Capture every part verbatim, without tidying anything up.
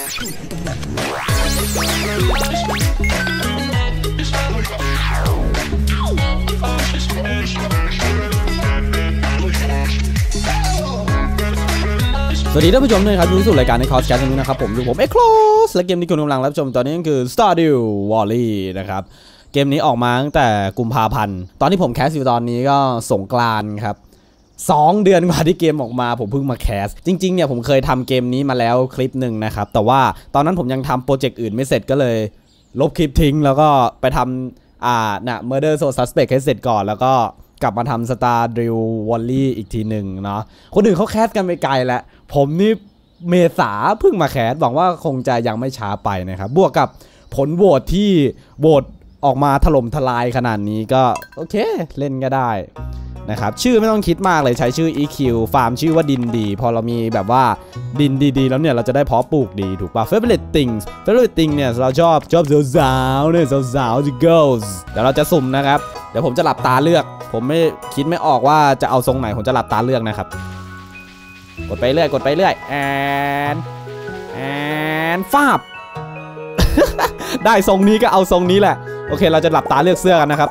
สวัสดีท่านผู้ชมด้วยครับอยู่สู่รายการในคอร์สแคสต์นี้นะครับผมอยู่ผมเอ็กโคลสและเกมที่คุณกำลังรับชมตอนนี้ก็คือ Stardew Valley นะครับเกมนี้ออกมาตั้งแต่กุมภาพันธ์ตอนที่ผมแคสอยู่ตอนนี้ก็สงกรานต์ครับสองเดือนกว่าที่เกมออกมาผมเพิ่งมาแคสจริงๆเนี่ยผมเคยทำเกมนี้มาแล้วคลิปหนึ่งนะครับแต่ว่าตอนนั้นผมยังทำโปรเจกต์อื่นไม่เสร็จก็เลยลบคลิปทิ้งแล้วก็ไปทำอ่าน่ะ Murder Soul Suspect ให้เสร็จก่อนแล้วก็กลับมาทำ Stardew Valley อีกทีหนึ่งเนาะคนอื่นเขาแคสกันไปไกลแล้วผมนี่เมษาเพิ่งมาแคสหวังว่าคงจะยังไม่ช้าไปนะครับบวกกับผลโหวตที่โหวตออกมาถล่มทลายขนาดนี้ก็โอเคเล่นก็ได้นะครับชื่อไม่ต้องคิดมากเลยใช้ชื่อ อี คิว ฟาร์มชื่อว่าดินดีพอเรามีแบบว่าดินดีๆแล้วเนี่ยเราจะได้เพาะปลูกดีถูกป่ะ favorite things favorite thing เนี่ยเราชอบชอบสาวๆเนี่ยสาวๆ the girls เดี๋ยวเราจะสุ่มนะครับเดี๋ยวผมจะหลับตาเลือกผมไม่คิดไม่ออกว่าจะเอาทรงไหนผมจะหลับตาเลือกนะครับกดไปเรื่อยกดไปเรื่อยแอนแอนฟาบ ได้ทรงนี้ก็เอาทรงนี้แหละโอเคเราจะหลับตาเลือกเสื้อกันนะครับ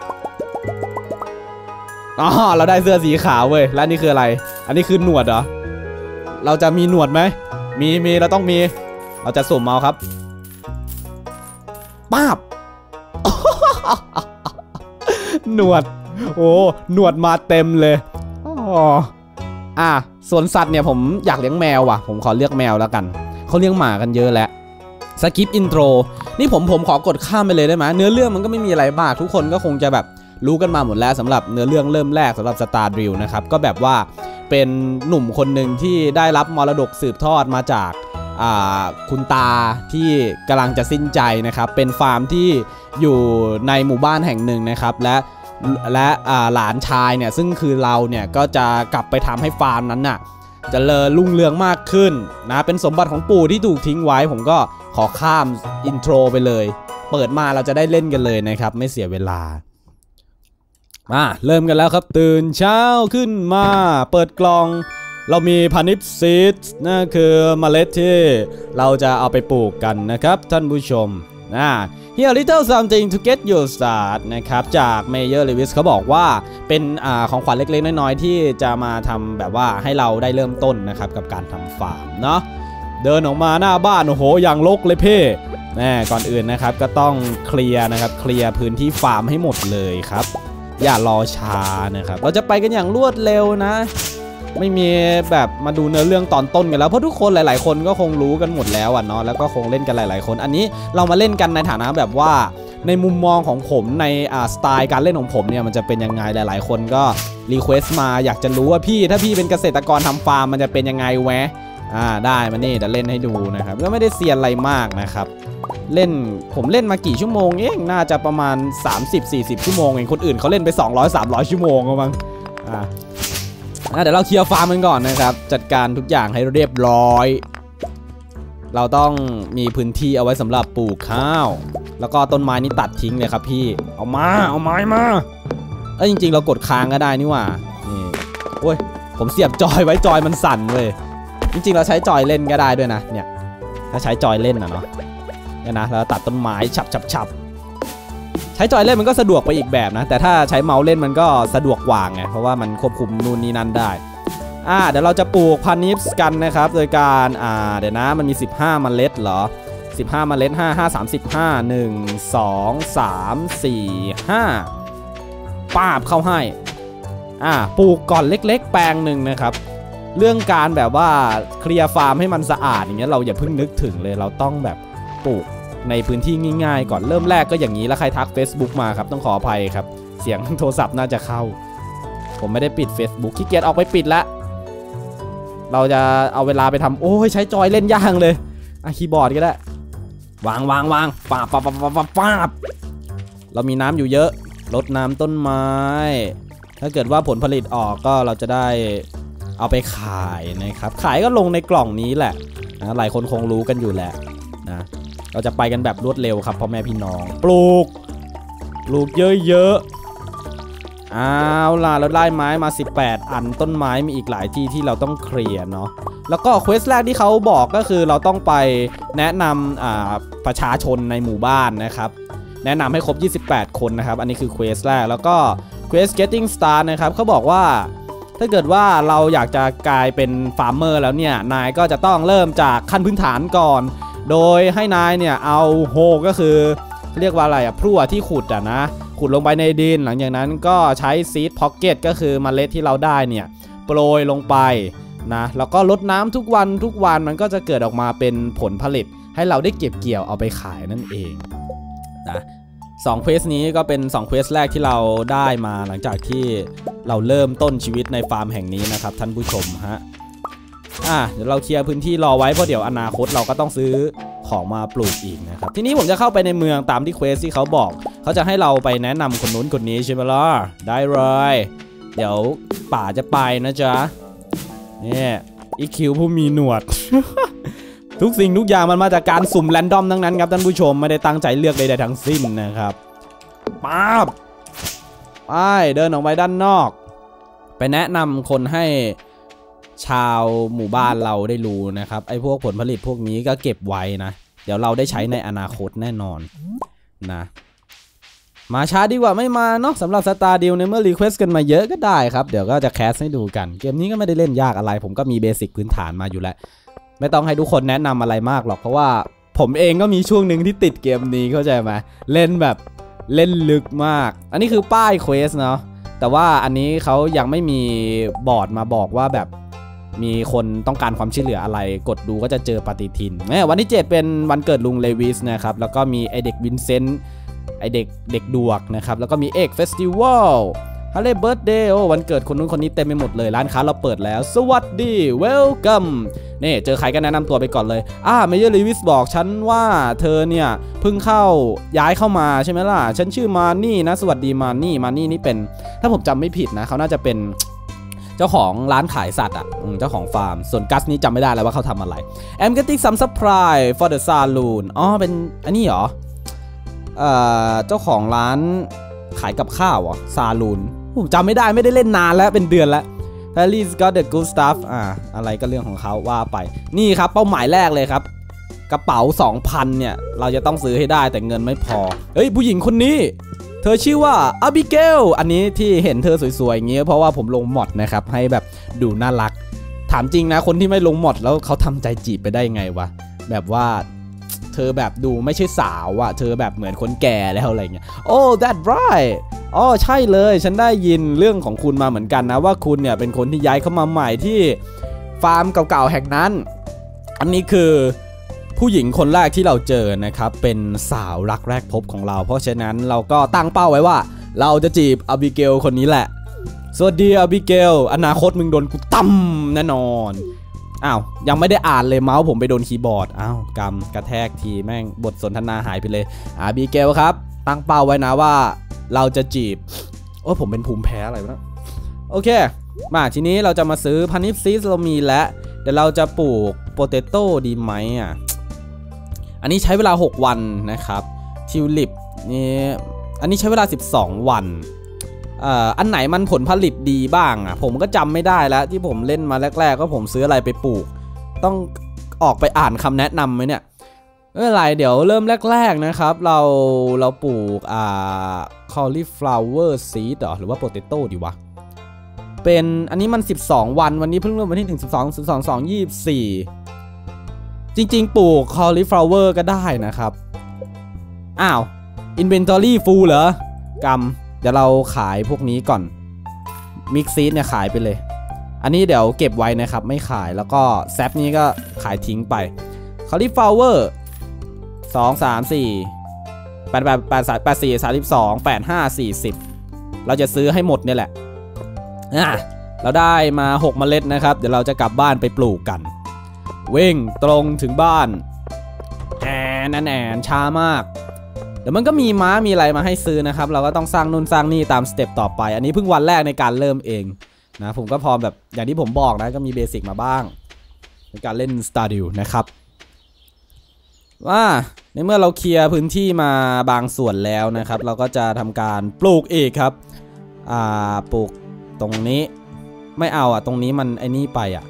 อ๋อเราได้เสื้อสีขาวเว้ยและนี่คืออะไรอันนี้คือหนวดเหรอเราจะมีหนวดไหมมีมีเราต้องมีเราจะสุ่มเอาครับป้าบ หนวดโอ้หนวดมาเต็มเลยอ๋ออ่ะส่วนสัตว์เนี่ยผมอยากเลี้ยงแมวว่ะผมขอเลือกแมวแล้วกันเขาเลี้ยงหมากันเยอะแล้วสกิปอินโทรนี่ผมผมขอกดข้ามไปเลยได้ไหมเนื้อเรื่องมันก็ไม่มีอะไรมากทุกคนก็คงจะแบบรู้กันมาหมดแล้วสำหรับเนื้อเรื่องเริ่มแรกสำหรับ Stardew นะครับก็แบบว่าเป็นหนุ่มคนหนึ่งที่ได้รับมรดกสืบทอดมาจากคุณตาที่กำลังจะสิ้นใจนะครับเป็นฟาร์มที่อยู่ในหมู่บ้านแห่งหนึ่งนะครับและและหลานชายเนี่ยซึ่งคือเราเนี่ยก็จะกลับไปทำให้ฟาร์มนั้นน่ะเจริญรุ่งเรืองมากขึ้นนะเป็นสมบัติของปู่ที่ถูกทิ้งไว้ผมก็ขอข้ามอินโทรไปเลยเปิดมาเราจะได้เล่นกันเลยนะครับไม่เสียเวลามาเริ่มกันแล้วครับตื่นเช้าขึ้นมาเปิดกล่องเรามีพานิชซีดนั่นคือเมล็ดที่เราจะเอาไปปลูกกันนะครับท่านผู้ชมนะ Here little something to get you start นะครับจากเมเยอร์เลวิสเขาบอกว่าเป็นอ่าของขวัญเล็กๆน้อยๆที่จะมาทำแบบว่าให้เราได้เริ่มต้นนะครับกับการทำฟาร์มเนาะเดินออกมาหน้าบ้านโอ้โหอย่างรกเลยเพ่แน่ก่อนอื่นนะครับก็ต้องเคลียร์นะครับเคลียร์พื้นที่ฟาร์มให้หมดเลยครับอย่ารอช้านะครับเราจะไปกันอย่างรวดเร็วนะไม่มีแบบมาดูเนื้อเรื่องตอนต้นกันแล้วเพราะทุกคนหลายๆคนก็คงรู้กันหมดแล้วอ่ะเนาะแล้วก็คงเล่นกันหลายๆคนอันนี้เรามาเล่นกันในฐานะแบบว่าในมุมมองของผมในอ่าสไตล์การเล่นของผมเนี่ยมันจะเป็นยังไงหลายๆคนก็รีเควสต์มาอยากจะรู้ว่าพี่ถ้าพี่เป็นเกษตรกรทำฟาร์มมันจะเป็นยังไงแวะอ่าได้มานี่จะเล่นให้ดูนะครับก็ไม่ได้เซียนอะไรมากนะครับเล่นผมเล่นมากี่ชั่วโมงเองน่าจะประมาณ สามสิบสี่สิบ ชั่วโมงเองคนอื่นเขาเล่นไปสองร้อย สามร้อยชั่วโมงมั้งอ่าเดี๋ยวเราเคลียร์ฟาร์มกันก่อนนะครับจัดการทุกอย่างให้เรียบร้อยเราต้องมีพื้นที่เอาไว้สำหรับปลูกข้าวแล้วก็ต้นไม้นี่ตัดทิ้งเลยครับพี่เอามาเอาไม้มาเอ้ยจริงๆเรากดค้างก็ได้นี่หว่านี่โอ้ยผมเสียบจอยไว้จอยมันสั่นเลยจริงๆเราใช้จอยเล่นก็ได้ด้วยนะเนี่ยถ้าใช้จอยเล่นนะเนาะเนี่ยนะเราตัดต้นไม้ฉับฉับฉับใช้จอยเล่นมันก็สะดวกไปอีกแบบนะแต่ถ้าใช้เมาส์เล่นมันก็สะดวกกว่าไงเพราะว่ามันควบคุมนู่นนี่นั่นได้อ่าเดี๋ยวเราจะปลูกพานิชกันนะครับโดยการอ่าเดี๋ยวนะมันมีสิบห้าเมล็ดเหรอสิบห้าเมล็ดห้า ห้า สามสิบห้า หนึ่ง สอง สาม สี่ ห้าป้าบเข้าให้อ่าปลูกก่อนเล็กๆแปลงหนึ่งนะครับเรื่องการแบบว่าเคลียร์ฟาร์มให้มันสะอาดอย่างเงี้ยเราอย่าเพิ่งนึกถึงเลยเราต้องแบบปลูกในพื้นที่ง่ายๆก่อนเริ่มแรกก็อย่างนี้แล้วใครทัก Facebook มาครับต้องขออภัยครับเสียงโทรศัพท์น่าจะเข้าผมไม่ได้ปิด Facebook ขี้เกียจออกไปปิดละเราจะเอาเวลาไปทำโอ้ยใช้จอยเล่นยากเลยอ่ะคีย์บอร์ดก็ได้วางวางวางปาบปาบปาบปาบปาบเรามีน้ำอยู่เยอะรดน้ำต้นไม้ถ้าเกิดว่าผลผลิตออกก็เราจะได้เอาไปขายนะครับขายก็ลงในกล่องนี้แหละนะหลายคนคงรู้กันอยู่แหละนะเราจะไปกันแบบรวดเร็วครับพ่อแม่พี่น้องปลูกปลูกเยอะๆเอาล่ะเราได้ไม้มาสิบแปดอันต้นไม้มีอีกหลายที่ที่เราต้องเคลียร์เนาะแล้วก็เควสแรกที่เขาบอกก็คือเราต้องไปแนะนำประชาชนในหมู่บ้านนะครับแนะนำให้ครบยี่สิบแปดคนนะครับอันนี้คือเควสแรกแล้วก็เควส getting start นะครับเขาบอกว่าถ้าเกิดว่าเราอยากจะกลายเป็นฟาร์มเมอร์แล้วเนี่ยนายก็จะต้องเริ่มจากขั้นพื้นฐานก่อนโดยให้นายเนี่ยเอาโฮก็คือเรียกว่าอะไรอะพลั่วที่ขุดอะนะขุดลงไปในดินหลังจากนั้นก็ใช้ซีดพ็อกเก็ตก็คือเมล็ดที่เราได้เนี่ยโปรยลงไปนะแล้วก็รดน้ำทุกวันทุกวันมันก็จะเกิดออกมาเป็นผลผลิตให้เราได้เก็บเกี่ยวเอาไปขายนั่นเองนะสองเควสนี้ก็เป็นสองเควสแรกที่เราได้มาหลังจากที่เราเริ่มต้นชีวิตในฟาร์มแห่งนี้นะครับท่านผู้ชมฮะอ่ะเดี๋ยวเราเคลียร์พื้นที่รอไว้เพราะเดี๋ยวอนาคตเราก็ต้องซื้อของมาปลูกอีกนะครับทีนี้ผมจะเข้าไปในเมืองตามที่เควสที่เขาบอกเขาจะให้เราไปแนะนำคนนู้นคนนี้ใช่ไหมล่ะได้เลยเดี๋ยวป่าจะไปนะจ๊ะนี่อีคิวผู้มีหนวด ทุกสิ่งทุกอย่างมันมาจากการสุ่มแรนดอมทั้งนั้นครับท่านผู้ชมไม่ได้ตั้งใจเลือกใดๆทั้งสิ้นนะครับป๊าบไปเดินออกไปด้านนอกไปแนะนำคนให้ชาวหมู่บ้านเราได้รู้นะครับไอ้พวกผลผลิตพวกนี้ก็เก็บไว้นะเดี๋ยวเราได้ใช้ในอนาคตแน่นอนนะมาช้าดีกว่าไม่มาเนาะสำหรับสตาร์ดิวในเมื่อรีเควสกันมาเยอะก็ได้ครับเดี๋ยวก็จะแคสให้ดูกันเกมนี้ก็ไม่ได้เล่นยากอะไรผมก็มีเบสิกพื้นฐานมาอยู่แล้วไม่ต้องให้ทุกคนแนะนำอะไรมากหรอกเพราะว่าผมเองก็มีช่วงหนึ่งที่ติดเกมนี้เข้าใจไหมเล่นแบบเล่นลึกมากอันนี้คือป้ายเควสเนาะแต่ว่าอันนี้เขายังไม่มีบอร์ดมาบอกว่าแบบมีคนต้องการความช่วยเหลืออะไรกดดูก็จะเจอปฏิทินวันที่เจ็ดเป็นวันเกิดลุงเลวิสนะครับแล้วก็มีไอเด็กวินเซนต์ไอเด็กเด็กดวกนะครับแล้วก็มีเอกเฟสติวัลฮัลโหลเบิร์ธเดย์โอ้วันเกิดคนนู้นคนนี้เต็มไปหมดเลยร้านค้าเราเปิดแล้วสวัสดีเวลคัมนี่เจอใครก็แนะนำตัวไปก่อนเลยอ่าเมเยอร์ลีวิสบอกฉันว่าเธอเนี่ยเพิ่งเข้าย้ายเข้ามาใช่ไหมล่ะฉันชื่อมานี่นะสวัสดีมานี่มานี่นี่เป็นถ้าผมจำไม่ผิดนะเขาน่าจะเป็นเจ้าของร้านขายสัตว์อ่ะเจ้าของฟาร์มส่วนกัสนี้จำไม่ได้แล้วว่าเขาทำอะไร I'm getting some surprise for the saloon อ๋อเป็นอันนี้เหรอเอ่อเจ้าของร้านขายกับข้าวเหรอซาลูนผมจำไม่ได้ไม่ได้เล่นนานแล้วเป็นเดือนแล้ว Paris got the good stuff อ่าอะไรก็เรื่องของเขาว่าไปนี่ครับเป้าหมายแรกเลยครับกระเป๋า สองพัน เนี่ยเราจะต้องซื้อให้ได้แต่เงินไม่พอเฮ้ยผู้หญิงคนนี้เธอชื่อว่าอาบิเกลอันนี้ที่เห็นเธอสวยๆอย่างเงี้ยเพราะว่าผมลงมอดนะครับให้แบบดูน่ารักถามจริงนะคนที่ไม่ลงมอดแล้วเขาทำใจจีบไปได้ไงวะแบบว่าเธอแบบดูไม่ใช่สาวอะเธอแบบเหมือนคนแก่แล้วอะไรเงี้ยโอ้ that right อ๋อใช่เลยฉันได้ยินเรื่องของคุณมาเหมือนกันนะว่าคุณเนี่ยเป็นคนที่ย้ายเข้ามาใหม่ที่ฟาร์มเก่าๆแห่งนั้นอันนี้คือผู้หญิงคนแรกที่เราเจอนะครับเป็นสาวรักแรกพบของเราเพราะฉะนั้นเราก็ตั้งเป้าไว้ว่าเราจะจีบอาบิเกลคนนี้แหละสวัสดีอาบิเกลอนาคตมึงโดนกูตั้มแน่นอนอ้าวยังไม่ได้อ่านเลยเมาส์ผมไปโดนคีย์บอร์ดอ้าวกำกระแทกทีแม่งบทสนทนาหายไปเลยอาบิเกลครับตั้งเป้าไว้นะว่าเราจะจีบโอ้ผมเป็นภูมิแพ้อะไรวะโอเคมาทีนี้เราจะมาซื้อพันนิฟซีสเรามีแล้วเดี๋ยวเราจะปลูกโปเตโต้ดีไหมอ่ะอันนี้ใช้เวลาหกวันนะครับทิวลิปนี่อันนี้ใช้เวลาสิบสองวันเอ่ออันไหนมันผลผลิตดีบ้างอ่ะผมก็จำไม่ได้แล้วที่ผมเล่นมาแรกๆก็ผมซื้ออะไรไปปลูกต้องออกไปอ่านคำแนะนำไหมเนี่ยไม่เป็นไรเดี๋ยวเริ่มแรกๆนะครับเราเราปลูกอ่า cauliflower seed หรือว่า potato ดีวะเป็นอันนี้มันสิบสองวันวันนี้เพิ่งเริ่มวันที่หนึ่ง สิบสอง สิบสอง สอง ยี่สิบสี่จริงๆปลูก cauliflower ก็ได้นะครับอ้าว inventory full เหรอกำเดี๋ยวเราขายพวกนี้ก่อน mix seed เนี่ยขายไปเลยอันนี้เดี๋ยวเก็บไว้นะครับไม่ขายแล้วก็แซปนี้ก็ขายทิ้งไป cauliflower สอง สาม สี่ แปด แปด แปด แปด สี่ สามสิบสอง แปด ห้า สี่สิบเราจะซื้อให้หมดเนี่ยแหละอ่ะเราได้มาหกเมล็ดนะครับเดี๋ยวเราจะกลับบ้านไปปลูกกันวิ่งตรงถึงบ้านแอนแอนช้ามากเดี๋ยวมันก็มีม้ามีอะไรมาให้ซื้อนะครับเราก็ต้องสร้างนู่นสร้างนี่ตามสเต็ปต่อไปอันนี้เพิ่งวันแรกในการเริ่มเองนะผมก็พอแบบอย่างที่ผมบอกนะก็มีเบสิกมาบ้างในการเล่น Stardew นะครับว่าในเมื่อเราเคลียร์พื้นที่มาบางส่วนแล้วนะครับเราก็จะทำการปลูกอีกครับอ่าปลูกตรงนี้ไม่เอาอ่ะตรงนี้มันไอ้นี่ไปอ่ะ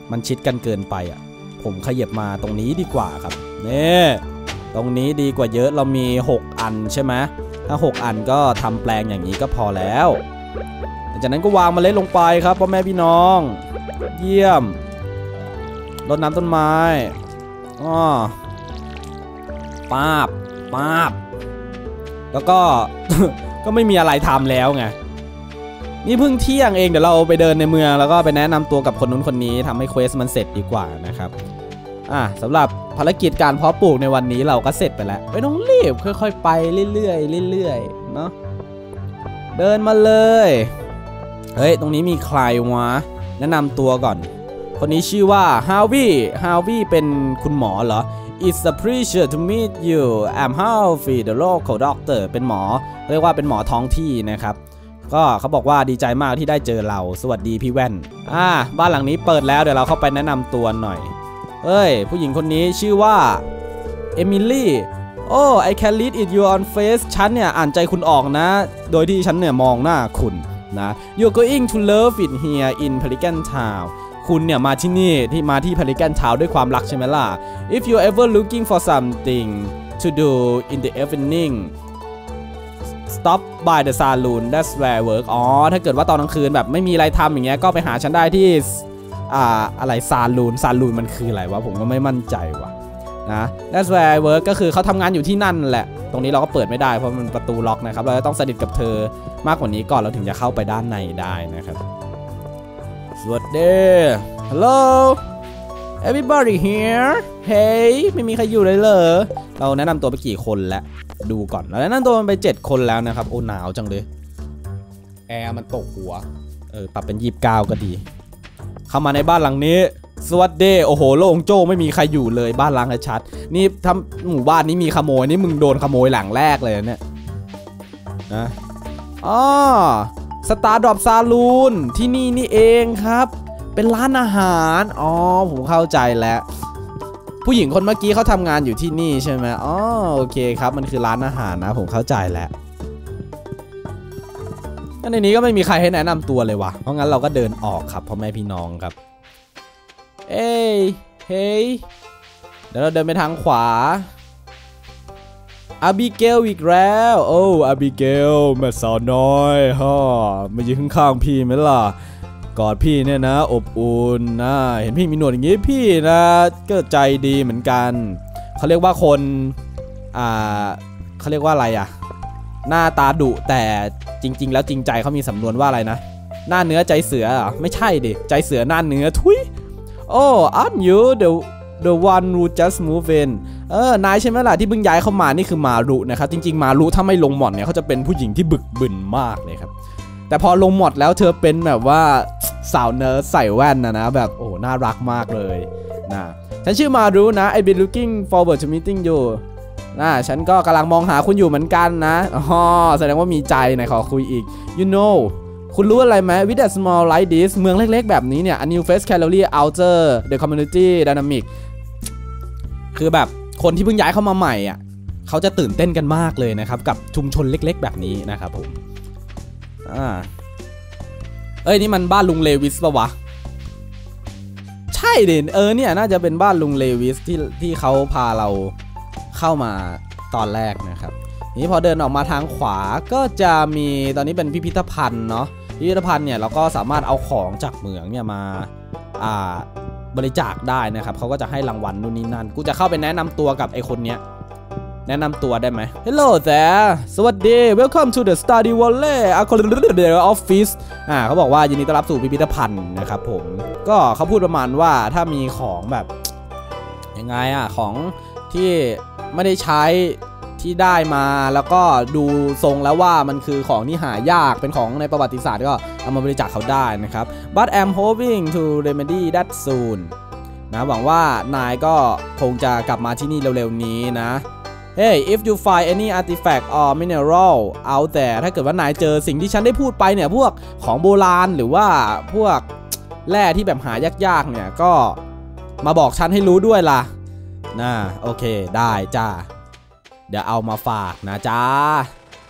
มันชิดกันเกินไปอ่ะผมขยับมาตรงนี้ดีกว่าครับนี่ตรงนี้ดีกว่าเยอะเรามีหกอันใช่ไหมถ้าหกอันก็ทำแปลงอย่างนี้ก็พอแล้วจากนั้นก็วางเมล็ดลงไปครับพ่อแม่พี่น้องเยี่ยมรดน้ำต้นไม้อ้อป้าบป้าบแล้วก็ ก็ไม่มีอะไรทำแล้วไงนี่เพิ่งเที่ยงเองเดี๋ยวเราไปเดินในเมืองแล้วก็ไปแนะนำตัวกับคนนู้นคนนี้ทำให้เควสมันเสร็จดีกว่านะครับอ่ะสำหรับภารกิจการเพาะปลูกในวันนี้เราก็เสร็จไปแล้วไม่ต้องรีบค่อยๆไปเรื่อยๆเรื่อยๆเนาะเดินมาเลยเฮ้ยตรงนี้มีใครวะแนะนำตัวก่อนคนนี้ชื่อว่าฮาวิฮาวิเป็นคุณหมอเหรอ It's a pleasure to meet you I'm Harvey the local doctor เป็นหมอเรียกว่าเป็นหมอท้องที่นะครับก็เขาบอกว่าดีใจมากที่ได้เจอเราสวัสดีพี่แว่นอ่าบ้านหลังนี้เปิดแล้วเดี๋ยวเราเข้าไปแนะนำตัวหน่อยเอ้ยผู้หญิงคนนี้ชื่อว่าเอมิลี่โอ้ I can read it you on face ฉันเนี่ยอ่านใจคุณออกนะโดยที่ฉันเนี่ยมองหน้าคุณนะ You're going to love it here in Pelican Town คุณเนี่ยมาที่นี่ที่มาที่ Pelican Town ด้วยความรักใช่ไหมล่ะ If you're ever looking for something to do in the evening Stop by the saloon that's where work อ๋อถ้าเกิดว่าตอนกลางคืนแบบไม่มีอะไรทำอย่างเงี้ยก็ไปหาฉันได้ที่อ่าอะไรซาลูนซาลูนมันคืออะไรวะผมก็ไม่มั่นใจว่ะนะ that's where work ก็คือเขาทำงานอยู่ที่นั่นแหละตรงนี้เราก็เปิดไม่ได้เพราะมันประตูล็อกนะครับเราจะต้องสนิทกับเธอมากกว่านี้ก่อนเราถึงจะเข้าไปด้านในได้นะครับสวัสดี hello everybody here hey ไม่มีใครอยู่เลยเหรอเราแนะนำตัวไปกี่คนแล้วดูก่อนเราแนะนำตัวมันไปเจ็ดคนแล้วนะครับโอ้หนาวจังเลยแอร์มันตกหัวเออปรับเป็นยี่สิบเก้าก็ดีเข้ามาในบ้านหลังนี้สวัสดีโอ้โหโล่งโจ้ไม่มีใครอยู่เลยบ้านล้างชัดนี่ถ้าหมู่บ้านนี้มีขโมยนี่มึงโดนขโมยหลังแรกเลยเนี่ยนะอ๋อสตาร์ดรอปซาลูนที่นี่นี่เองครับเป็นร้านอาหารอ๋อผมเข้าใจแล้วผู้หญิงคนเมื่อกี้เขาทำงานอยู่ที่นี่ใช่ไหมอ๋อโอเคครับมันคือร้านอาหารนะผมเข้าใจแล้วในนี้ก็ไม่มีใครให้แนะนำตัวเลยวะเพราะงั้นเราก็เดินออกครับพ่อแม่พี่น้องครับเอ้ยเฮ้ยเดี๋ยวเราเดินไปทางขวาอาบิเกลอีกแล้วโอ้อาบิเกลแม่สาวน้อยฮ่อมายืนข้างๆพี่ไหมล่ะกอดพี่เนี่ยนะอบอุ่นนะเห็นพี่มีหนวดอย่างงี้พี่นะก็ใจดีเหมือนกันเขาเรียกว่าคนอ่าเขาเรียกว่าอะไรอ่ะหน้าตาดุแต่จริงๆแล้วจริงใจเขามีสำนวนว่าอะไรนะหน้าเนื้อใจเสืออ่ะไม่ใช่ดิใจเสือหน้าเนื้อทุยโอ้ aren't you the the one who just moved in เออนายใช่ไหมล่ะที่เพิ่งย้ายเข้ามานี่คือมารุนะครับจริงๆมารุถ้าไม่ลงหมดเนี่ยเขาจะเป็นผู้หญิงที่บึกบึนมากเลยครับแต่พอลงหมดแล้วเธอเป็นแบบว่าสาวเนิร์ดใส่แว่นนะนะแบบโอ้น่ารักมากเลยนะฉันชื่อมารุนะ I've been looking forward to meeting you นะฉันก็กำลังมองหาคุณอยู่เหมือนกันนะอ๋อแสดงว่ามีใจไหนขอคุยอีก you know คุณรู้อะไรไหม with a small like this เมืองเล็กๆแบบนี้เนี่ย a new face calorie outer the community dynamic คือแบบคนที่เพิ่งย้ายเข้ามาใหม่อ่ะเขาจะตื่นเต้นกันมากเลยนะครับกับชุมชนเล็กๆแบบนี้นะครับผมอ่าเอ้ยนี่มันบ้านลุงเลวิสปะวะใช่ดิเออเนี่ยน่าจะเป็นบ้านลุงเลวิสที่ที่เขาพาเราเข้ามาตอนแรกนะครับนี่พอเดินออกมาทางขวาก็จะมีตอนนี้เป็นพิพิธภัณฑ์เนาะพิพิธภัณฑ์เนี่ยเราก็สามารถเอาของจากเหมืองเนี่ยมาอ่าบริจาคได้นะครับเขาก็จะให้รางวัลนู่นนี่นั่นกูจะเข้าไปแนะนำตัวกับไอ้คนเนี้ยแนะนำตัวได้ไหม Hello there สวัสดี Welcome to the Study Valley Office อ่าเขาบอกว่ายินดีต้อนรับสู่พิพิธภัณฑ์นะครับผมก็เขาพูดประมาณว่าถ้ามีของแบบยังไงอ่ะของที่ไม่ได้ใช้ที่ได้มาแล้วก็ดูทรงแล้วว่ามันคือของที่หายากเป็นของในประวัติศาสตร์ก็เอามาบริจาคเขาได้นะครับ But I'm hoping to remedy that soon นะหวังว่านายก็คงจะกลับมาที่นี่เร็วๆนี้นะ Hey if you find any artifact or mineral out there ถ้าเกิดว่านายเจอสิ่งที่ฉันได้พูดไปเนี่ยพวกของโบราณหรือว่าพวกแร่ที่แบบหายากๆเนี่ยก็มาบอกฉันให้รู้ด้วยล่ะนะโอเคได้จ้าเดี๋ยวเอามาฝากนะจ้า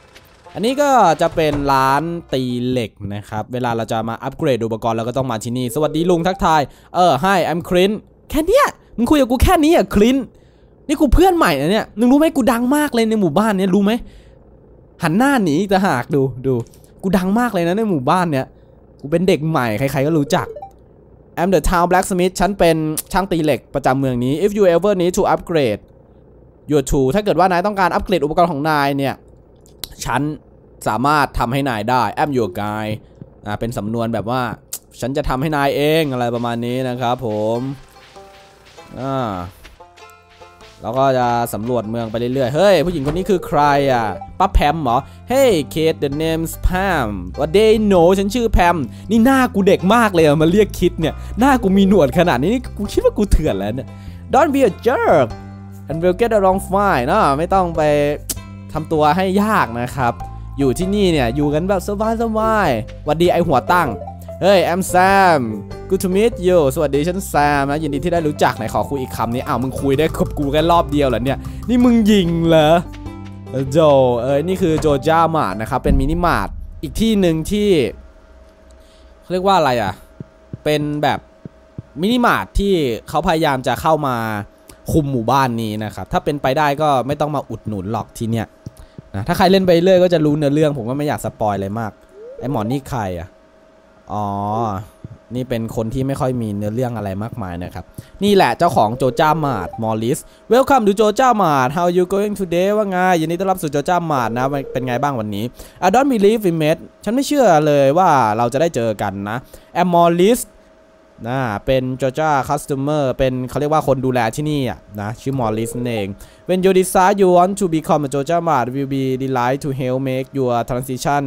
อันนี้ก็จะเป็นร้านตีเหล็กนะครับเวลาเราจะมาอัปเกรดอุปกรณ์เราก็ต้องมาที่นี่สวัสดีลุงทักทายเออ hi I'm Clint แค่เนี้ยมึงคุยกับกูแค่นี้อ่ะ Clint นี่กูเพื่อนใหม่นะเนี่ยมึงรู้ไหมกูดังมากเลยในหมู่บ้านเนี้ยรู้ไหมหันหน้าหนีแต่หากดูดูกูดังมากเลยนะในหมู่บ้านเนี้ยกูเป็นเด็กใหม่ใครๆก็รู้จัก I'm the town blacksmith ฉันเป็นช่างตีเหล็กประจำเมืองนี้ if you ever need to upgrade your tool ถ้าเกิดว่านายต้องการอัปเกรดอุปกรณ์ของนายเนี่ยฉันสามารถทำให้นายได้ I'm your guy อ่าเป็นสำนวนแบบว่าฉันจะทำให้นายเองอะไรประมาณนี้นะครับผมอ่าแล้วก็จะสำรวจเมืองไปเรื่อยๆเฮ้ยผู้หญิงคนนี้คือใครอ่ะป้าแพมเหรอ Hey Kate the name's Pam ว่า they know ฉันชื่อแพมนี่หน้ากูเด็กมากเลยมาเรียกคิดเนี่ยหน้ากูมีหนวดขนาดนี้กูคิดว่ากูเถื่อนแล้วเนี่ย Don't be a jerk and we'll get along fine นะไม่ต้องไปทำตัวให้ยากนะครับอยู่ที่นี่เนี่ยอยู่กันแบบสบายๆหวัดดีไอหัวตั้งเฮ้ย I'm Sam good to meet you สวัสดีฉันแซมนะยินดีที่ได้รู้จักไหนขอคุยอีกคำนี้อ้าวมึงคุยได้กับกูแค่รอบเดียวเหรอเนี่ยนี่มึงยิงเหรอโจเอ้ยนี่คือโจจ้ามาร์ทนะครับเป็นมินิมาร์ทอีกที่หนึ่งที่เรียกว่าอะไรอ่ะเป็นแบบมินิมาร์ทที่เขาพยายามจะเข้ามาคุมหมู่บ้านนี้นะครับถ้าเป็นไปได้ก็ไม่ต้องมาอุดหนุนหรอกที่เนี้ยนะถ้าใครเล่นไปเรื่อยก็จะรู้เนื้อเรื่องผมก็ไม่อยากสปอยเลยมากไอหมอนี่ใครอ่ะอ๋อนี่เป็นคนที่ไม่ค่อยมีเนื้อเรื่องอะไรมากมายนะครับนี่แหละเจ้าของโจจ้ามาร์ทมอลลิส Welcome to โจจ้ามาร์ท How you going today ว่าไงยินดีต้อนรับสู่โจจ้ามาร์ทนะเป็นไงบ้างวันนี้ I don't believe we met ฉันไม่เชื่อเลยว่าเราจะได้เจอกันนะ I'm Mollis นะเป็นโจจ้า customer เป็นเขาเรียกว่าคนดูแลที่นี่อ่ะนะชื่อ Mollis นั่นเอง When you decide you want to become a โจจ้ามาร์ท we'll be delighted to help make your transition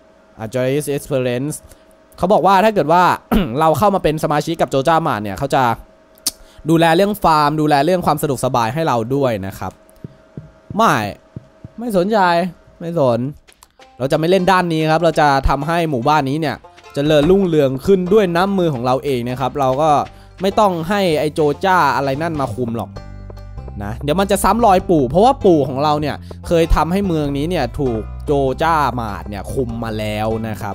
a joyous experienceเขาบอกว่าถ้าเกิดว่า เราเข้ามาเป็นสมาชิกกับโจจ้ามาร์ทเนี่ยเขาจะดูแลเรื่องฟาร์มดูแลเรื่องความสะดวกสบายให้เราด้วยนะครับไม่ไม่สนใจไม่สนเราจะไม่เล่นด้านนี้ครับเราจะทำให้หมู่บ้านนี้เนี่ยเจริญรุ่งเรืองขึ้นด้วยน้ำมือของเราเองนะครับเราก็ไม่ต้องให้ไอโจจ้าอะไรนั่นมาคุมหรอกนะเดี๋ยวมันจะซ้ำรอยปู่เพราะว่าปู่ของเราเนี่ยเคยทำให้เมืองนี้เนี่ยถูกโจจ้ามาร์ทเนี่ยคุมมาแล้วนะครับ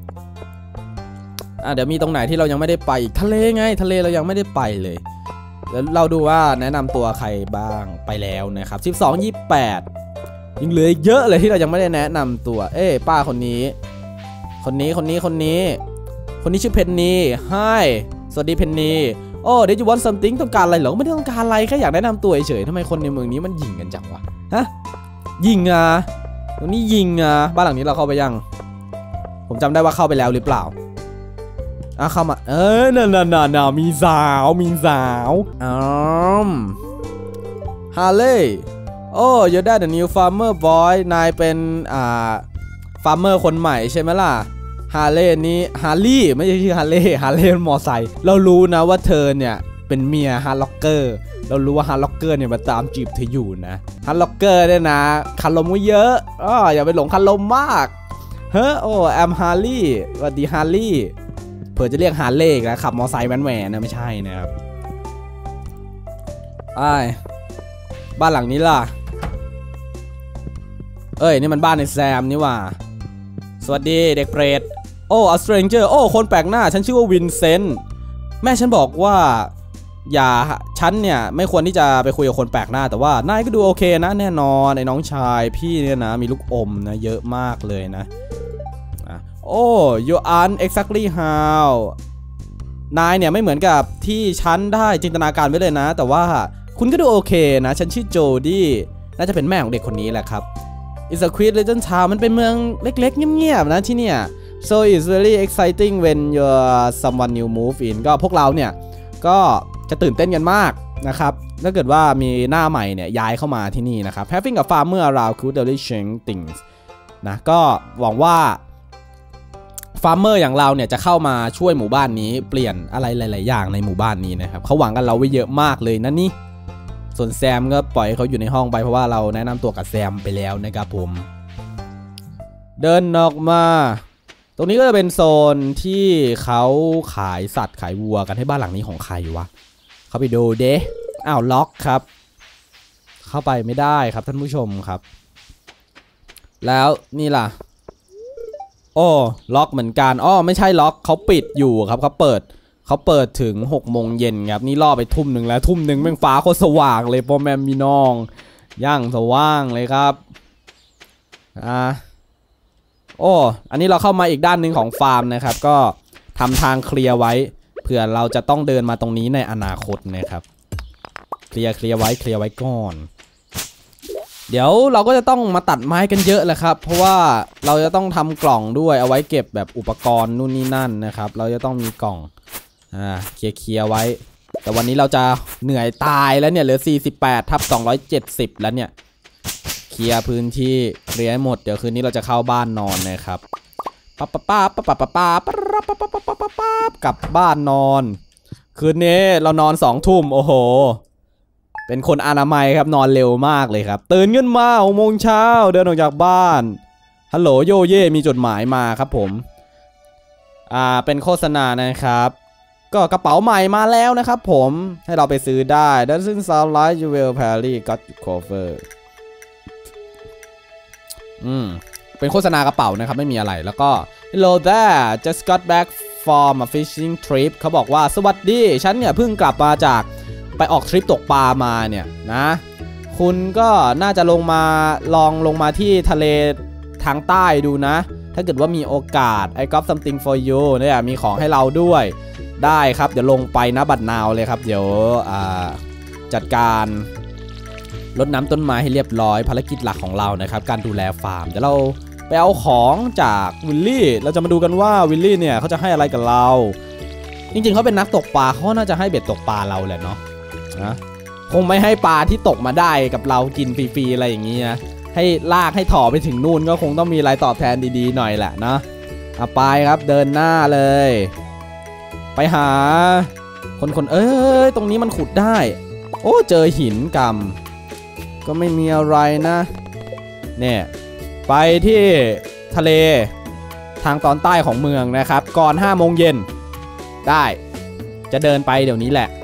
อ่ะเดี๋ยวมีตรงไหนที่เรายังไม่ได้ไปทะเลไงทะเลเรายังไม่ได้ไปเลยแล้วเราดูว่าแนะนำตัวใครบ้างไปแล้วนะครับสิบสอง ยี่สิบแปดยังเหลือเยอะเลยที่เรายังไม่ได้แนะนำตัวเอ้ป้าคนนี้คนนี้คนนี้คนนี้คนนี้ชื่อเพนนีไฮสวัสดีเพนนีโอ้เดี๋ยวจะวันซัมติงต้องการอะไรเหรอไม่ได้ต้องการอะไรแค่อยากแนะนำตัวเฉยๆทำไมคนในเมืองนี้มันยิงกันจังวะฮะยิงอ่ะตรงนี้ยิงอ่ะบ้านหลังนี้เราเข้าไปยังผมจำได้ว่าเข้าไปแล้วหรือเปล่าอ่ะเข้ามาเออน่าน่าน่าน่ามีสาวมีสาวอืมฮาร์เลย์โอ้ยได้ the new farmer boy นายเป็นอ่าฟาร์มเมอร์คนใหม่ใช่ไหมล่ะฮาร์เลย์นี้ฮาร์ลี่ไม่ใช่ชื่อฮาร์เลย์ฮาร์เลย์มอไซค์เรารู้นะว่าเธอเนี่ยเป็นเมียฮาร์ล็อกเกอร์เรารู้ว่าฮาร์ล็อกเกอร์เนี่ยมาตามจีบเธออยู่นะฮาร์ล็อกเกอร์เนี่ยนะคันลมก็เยอะอ๋ออย่าไปหลงคันลมมากเฮ้อโอ้แอมฮาร์ลี่สวัสดีฮาร์ลี่เผื่อจะเรียกฮาร์เลย์นะขับมอไซค์แหวนๆนะไม่ใช่นะครับไอ้บ้านหลังนี้ล่ะเอ้ยนี่มันบ้านในแซมนี่ว่าสวัสดีเด็กเปรตโอ้อัสเตรนเจอร์โอ้คนแปลกหน้าฉันชื่อว่าวินเซนต์แม่ฉันบอกว่าอย่าฉันเนี่ยไม่ควรที่จะไปคุยกับคนแปลกหน้าแต่ว่านายก็ดูโอเคนะแน่นอนไอ้น้องชายพี่เนี่ยนะมีลูกอมนะเยอะมากเลยนะโอ้ you aren't exactly how นายเนี่ยไม่เหมือนกับที่ฉันได้จินตนาการไว้เลยนะแต่ว่าคุณก็ดูโอเคนะฉันชื่อโจดี้น่าจะเป็นแม่ของเด็กคนนี้แหละครับ It's a quiet little town มันเป็นเมืองเล็กๆเงียบๆนะที่เนี่ย so it's very exciting when you're someone new move in ก็พวกเราเนี่ยก็จะตื่นเต้นกันมากนะครับถ้าเกิดว่ามีหน้าใหม่เนี่ยย้ายเข้ามาที่นี่นะครับ having a farmer around could really change things นะก็หวังว่าฟาร์มเมอร์อย่างเราเนี่ยจะเข้ามาช่วยหมู่บ้านนี้เปลี่ยนอะไรหลายๆอย่างในหมู่บ้านนี้นะครับเขาหวังกันเราไว้เยอะมากเลยนะนี่ส่วนแซมก็ปล่อยเขาอยู่ในห้องไปเพราะว่าเราแนะนำตัวกับแซมไปแล้วนะครับผมเดินออกมาตรงนี้ก็จะเป็นโซนที่เขาขายสัตว์ขายวัวกันให้บ้านหลังนี้ของใครวะเข้าไปดูเด้อ้าวล็อกครับเข้าไปไม่ได้ครับท่านผู้ชมครับแล้วนี่ล่ะโอ้ล็อกเหมือนกันอ้อไม่ใช่ล็อกเขาปิดอยู่ครับเขาเปิดเขาเปิดถึงหกโมงเย็นครับนี่ล่อไปทุ่มหนึ่งแล้วทุ่มหนึ่งแม่งฟ้าโคตรสว่างเลยพ่อแม่พี่น้องย่างสว่างเลยครับอ่าโอ้อันนี้เราเข้ามาอีกด้านหนึ่งของฟาร์มนะครับก็ทำทางเคลียร์ไว้เผื่อเราจะต้องเดินมาตรงนี้ในอนาคตนะครับเคลียร์เคลียร์ไว้เคลียร์ไว้ก่อนเดี๋ยวเราก็จะต้องมาตัดไม้กันเยอะแหละครับเพราะว่าเราจะต้องทำกล่องด้วยเอาไว้เก็บแบบอุปกรณ์นู่นนี่นั่นนะครับเราจะต้องมีกล่องอ่าเคลียร์เคลียร์ไว้แต่วันนี้เราจะเหนื่อยตายแล้วเนี่ยเหลือสี่สิบแปดทับสองร้อยเจ็ดสิบแล้วเนี่ยเคลียร์พื้นที่เคลียร์ให้หมดเดี๋ยวคืนนี้เราจะเข้าบ้านนอนนะครับปั๊บปั๊บปั๊บปั๊บปั๊บปั๊บปั๊บปั๊บปั๊บปั๊บปั๊บปั๊บกลับบ้านนอนคืนนี้เรานอนสองทุ่มโอ้โหเป็นคนอนามัยครับนอนเร็วมากเลยครับตื่นขึ้นมาหกโมงเช้าเดินออกจากบ้านฮัลโหลโยเย่มีจดหมายมาครับผมอ่าเป็นโฆษณานะครับก็กระเป๋าใหม่มาแล้วนะครับผมให้เราไปซื้อได้ Doesn't sound like you will Perry got you cover อืมเป็นโฆษณากระเป๋านะครับไม่มีอะไรแล้วก็ Hello there just got back from a fishing trip เขาบอกว่าสวัสดีฉันเนี่ยเพิ่งกลับมาจากไปออกทริปตกปลามาเนี่ยนะคุณก็น่าจะลงมาลองลงมาที่ทะเลทางใต้ดูนะถ้าเกิดว่ามีโอกาส I got something for you เนี่ยมีของให้เราด้วยได้ครับเดี๋ยวลงไปนะบัดนาวเลยครับเดี๋ยวจัดการรดน้ำต้นไม้ให้เรียบร้อยภารกิจหลักของเรานะครับการดูแลฟาร์มเดี๋ยวเราไปเอาของจากวิลลี่เราจะมาดูกันว่าวิลลี่เนี่ยเขาจะให้อะไรกับเราจริงๆเขาเป็นนักตกปลาเขาน่าจะให้เบ็ดตกปลาเราแหละเนาะนะคงไม่ให้ปลาที่ตกมาได้กับเรากินฟรีๆอะไรอย่างนี้นะให้ลากให้ถ่อไปถึงนู่นก็คงต้องมีอะไรตอบแทนดีๆหน่อยแหละนะเอาไปครับเดินหน้าเลยไปหาคนคนเอ้ยตรงนี้มันขุดได้โอ้เจอหินกำก็ไม่มีอะไรนะเนี่ยไปที่ทะเลทางตอนใต้ของเมืองนะครับก่อนห้าโมงเย็นได้จะเดินไปเดี๋ยวนี้แหละ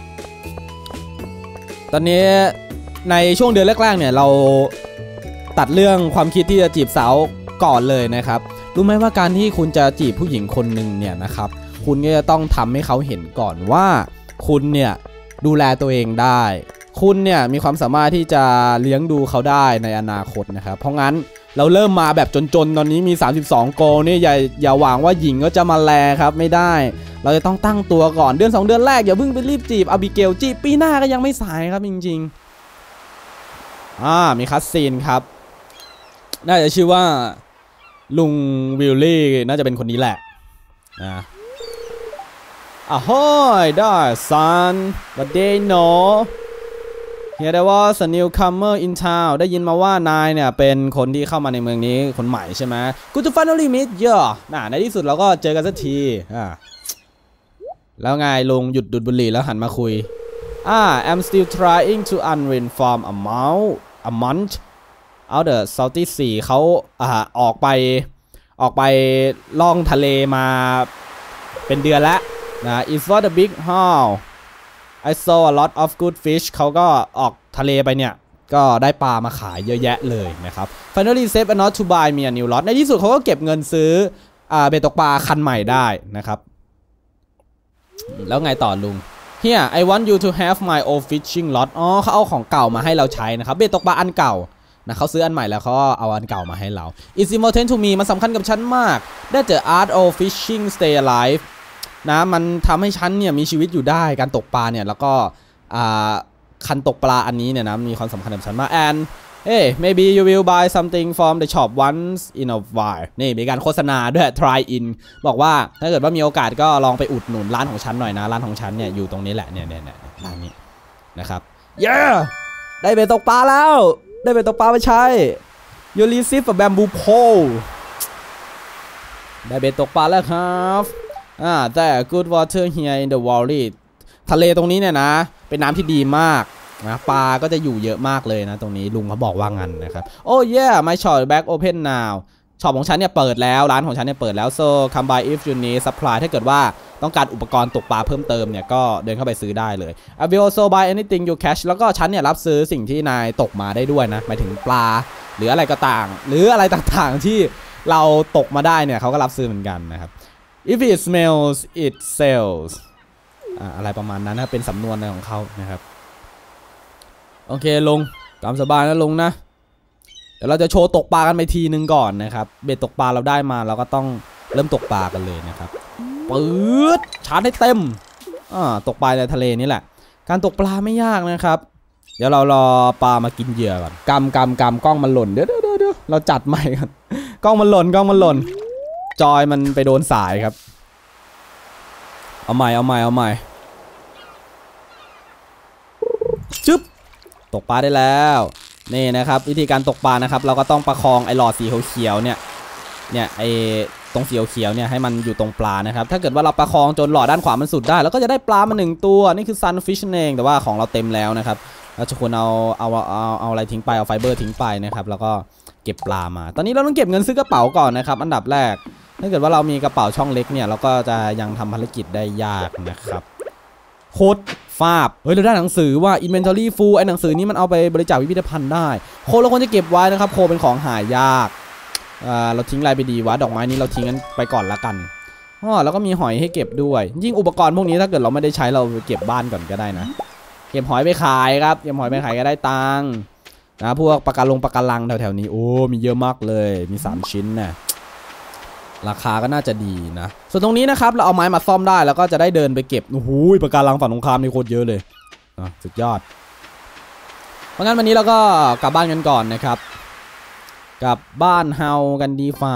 ตอนนี้ในช่วงเดือนแรกๆเนี่ยเราตัดเรื่องความคิดที่จะจีบสาวก่อนเลยนะครับรู้ไหมว่าการที่คุณจะจีบผู้หญิงคนหนึ่งเนี่ยนะครับคุณก็จะต้องทำให้เขาเห็นก่อนว่าคุณเนี่ยดูแลตัวเองได้คุณเนี่ยมีความสามารถที่จะเลี้ยงดูเขาได้ในอนาคตนะครับเพราะงั้นเราเริ่มมาแบบจนๆตอนนี้มีสามสิบสองโกลนี่อย่าอย่าหวังว่าหญิงก็จะมาแลครับไม่ได้เราจะต้องตั้งตัวก่อนเดือนสองเดือนแรกอย่าเพิ่งไปรีบจีบอาบิเกลจีบปีหน้าก็ยังไม่สายครับจริงๆอ่ามีคัสซีนครับน่าจะชื่อว่าลุงวิลลี่น่าจะเป็นคนนี้แหละนะอ่ะโฮ้ยได้ซันบัดเดย์โนHere there was a newcomer in town ได้ยินมาว่านายเนี่ยเป็นคนที่เข้ามาในเมืองนี้คนใหม่ใช่ไหม Good to finally meet you น่ะในที่สุดเราก็เจอกันสักทีอ่าแล้วไงลุงหยุดดูดบุหรี่แล้วหันมาคุยอ่า I'm still trying to unwind from a month a month out the Salty Sea เขาอ่าออกไปออกไปล่องทะเลมาเป็นเดือนแล้วนะ It's for the big haul I saw a lot of good fish เขาก็ออกทะเลไปเนี่ยก็ได้ปลามาขายเยอะแยะเลยนะครับ Finally save enough to buy me a new lot ในที่สุดเขาก็เก็บเงินซื้ออ่าเบ็ดตกปลาคันใหม่ได้นะครับแล้วไงต่อลุง Here I want you to have my old fishing lot อ๋อเขาเอาของเก่ามาให้เราใช้นะครับเบ็ดตกปลาอันเก่านะเขาซื้ออันใหม่แล้วเขาเอาอันเก่ามาให้เรา It's important to me มันสำคัญกับฉันมาก That the art of fishing stay aliveนะมันทำให้ฉันเนี่ยมีชีวิตอยู่ได้การตกปลาเนี่ยแล้วก็คันตกปลาอันนี้เนี่ยนะมีความสำคัญกับฉันมาก and hey maybe you will buy something from the shop once in a while นี่มีการโฆษณาด้วย try in บอกว่าถ้าเกิดว่ามีโอกาสก็ลองไปอุดหนุนร้านของฉันหน่อยนะร้านของฉันเนี่ยอยู่ตรงนี้แหละเนี่ยเนี่ยร้านนี้นะครับ yeah ได้เบ็ดตกปลาแล้วได้เบ็ดตกปลาไปใช้ you receive a bamboo pole ได้เบ็ดตกปลาแล้วครับอ่าแต่ good water here in the valley ทะเลตรงนี้เนี่ยนะเป็นน้ำที่ดีมากนะปลาก็จะอยู่เยอะมากเลยนะตรงนี้ลุงเขาบอกว่างั้นนะครับโอ้ yeah my shop back open now ช็อปของฉันเนี่ยเปิดแล้วร้านของฉันเนี่ยเปิดแล้ว so come by if you need supply ถ้าเกิดว่าต้องการอุปกรณ์ตกปลาเพิ่มเติมเนี่ยก็เดินเข้าไปซื้อได้เลย I will also buy anything you catch แล้วก็ฉันเนี่ยรับซื้อสิ่งที่นายตกมาได้ด้วยนะหมายถึงปลาหรืออะไรก็ต่างหรืออะไรต่างๆที่เราตกมาได้เนี่ยเขาก็รับซื้อเหมือนกันนะครับ if it smells it sells อ่าอะไรประมาณนั้นนะเป็นสำนวนอะไรของเขานะครับโอเคลงตามสบายนะลงนะเดี๋ยวเราจะโชว์ตกปลากันไปทีนึงก่อนนะครับเบ็ดตกปลาเราได้มาเราก็ต้องเริ่มตกปลากันเลยนะครับปื๊ดชาร์จให้เต็มอ่าตกปลาในทะเลนี่แหละการตกปลาไม่ยากนะครับเดี๋ยวเรารอปลามากินเหยื่อก่อนกำกำกำกล้องมันหล่นเดี๋ยวเดี๋ยวเดี๋ยวเราจัดใหม่กันกล้องมันหล่นกล้องมันหล่นจอยมันไปโดนสายครับเอาใหม่เอาใหม่เอาใหม่จึ๊บตกปลาได้แล้วนี่นะครับวิธีการตกปลานะครับเราก็ต้องประคองไอ้หลอดสีเขียวๆเนี่ยเนี่ยไอ้ตรงสีเขียวเนี่ยให้มันอยู่ตรงปลานะครับถ้าเกิดว่าเราประคองจนหลอดด้านขวามันสุดได้เราก็จะได้ปลามาหนึ่งตัวนี่คือ sunfish เองแต่ว่าของเราเต็มแล้วนะครับเราจะควรเอาเอาเอาเอาอะไรทิ้งไปเอาไฟเบอร์ทิ้งไปนะครับแล้วก็เก็บปลามาตอนนี้เราต้องเก็บเงินซื้อกระเป๋าก่อนนะครับอันดับแรกถ้าเกิดว่าเรามีกระเป๋าช่องเล็กเนี่ยเราก็จะยังทำภารกิจได้ยากนะครับโคตรฟาบเฮ้ยเราได้หนังสือว่า inventory full ไอ้หนังสือนี้มันเอาไปบริจาคพิพิธภัณฑ์ได้โคเราควรจะเก็บไว้นะครับโคเป็นของหายากอ่าเราทิ้งอะไรไปดีวะดอกไม้นี้เราทิ้งกันไปก่อนละกันอ๋อแล้วก็มีหอยให้เก็บด้วยยิ่งอุปกรณ์พวกนี้ถ้าเกิดเราไม่ได้ใช้เราเก็บบ้านก่อนก็ได้นะเก็บหอยไปขายครับเก็บหอยไปขายก็ได้ตังค์นะพวกปลากระลงปลากระลังแถวๆนี้โอ้มีเยอะมากเลยมีสามชิ้นนะราคาก็น่าจะดีนะส่วนตรงนี้นะครับเราเอาไม้มาซ่อมได้แล้วก็จะได้เดินไปเก็บโอ้โหปลากระลังฝั่งตรงข้ามนี่โคตรเยอะเลยอ่ะสุดยอดเพราะงั้นวันนี้เราก็กลับบ้านกันก่อนนะครับกลับบ้านเฮากันดีฟ่า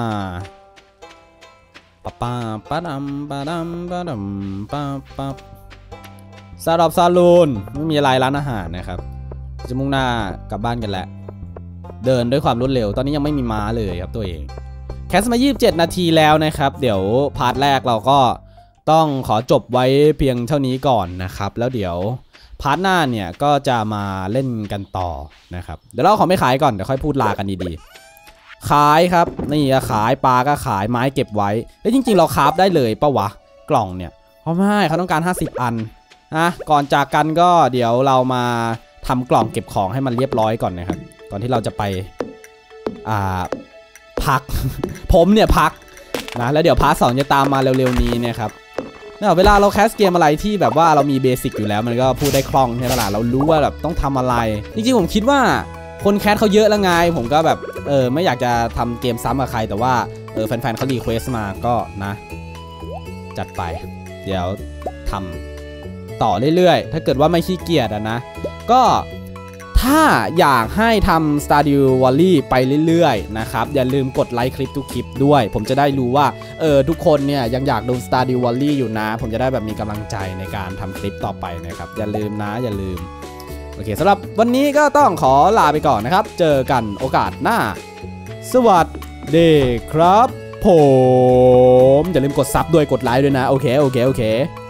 ปะปาปะดำปะดำปะดำปะปะซาดอบซาลูนไม่มีอะไรร้านอาหารนะครับจะมุ่งหน้ากลับบ้านกันแล้วเดินด้วยความรวดเร็วตอนนี้ยังไม่มีม้าเลยครับตัวเองแคสมายี่สิบเจ็ดนาทีแล้วนะครับเดี๋ยวพาร์ทแรกเราก็ต้องขอจบไว้เพียงเท่านี้ก่อนนะครับแล้วเดี๋ยวพาร์ทหน้าเนี่ยก็จะมาเล่นกันต่อนะครับเดี๋ยวเราขอไม่ขายก่อนเดี๋ยวค่อยพูดลากันดีๆขายครับนี่ขายปลาก็ขายไม้เก็บไว้แล้วจริงๆเราคราฟได้เลยปะวะกล่องเนี่ยเพราะไม่เขาต้องการห้าสิบอันนะก่อนจากกันก็เดี๋ยวเรามาทำกล่องเก็บของให้มันเรียบร้อยก่อนนะครับก่อนที่เราจะไปอ่าพัก ผมเนี่ยพักนะแล้วเดี๋ยวพาร์ทสองจะตามมาเร็วๆนี้นะครับเนี่ยเวลาเราแคสเกมอะไรที่แบบว่าเรามีเบสิกอยู่แล้วมันก็พูดได้คล่องใช่ไหมล่ะเรารู้ว่าแบบต้องทำอะไรจริงๆผมคิดว่าคนแคสเขาเยอะแล้วไงผมก็แบบเออไม่อยากจะทำเกมซ้ำกับใครแต่ว่าเออแฟนๆเขารีเควสต์มาก็นะจัดไปเดี๋ยวทำต่อเรื่อยๆถ้าเกิดว่าไม่ขี้เกียจอะนะก็ถ้าอยากให้ทำ Stardew Valley ไปเรื่อยๆนะครับอย่าลืมกดไลค์คลิปทุกคลิปด้วยผมจะได้รู้ว่าเออทุกคนเนี่ยยังอยากดู Stardew Valley อยู่นะผมจะได้แบบมีกำลังใจในการทำคลิปต่อไปนะครับอย่าลืมนะอย่าลืมโอเคสำหรับวันนี้ก็ต้องขอลาไปก่อนนะครับเจอกันโอกาสหน้าสวัสดีครับผมอย่าลืมกดซับด้วยกดไลค์ด้วยนะโอเคโอเคโอเค